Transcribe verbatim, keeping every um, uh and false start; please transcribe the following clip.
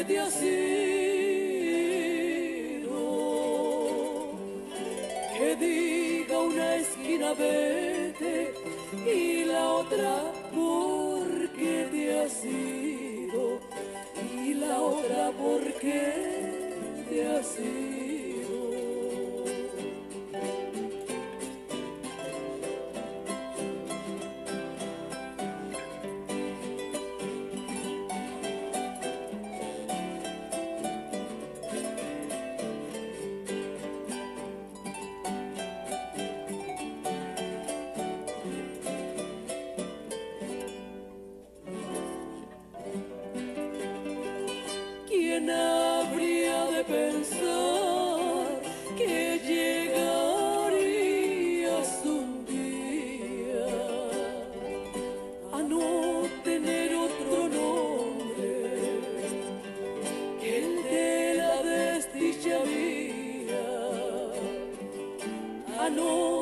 te has ido. Que diga una esquina vete y la otra por qué te has ido, y la otra por qué te has ido. ¿Quién habría de pensar que llegarías un día a no tener otro nombre que el de la desdicha mía, a no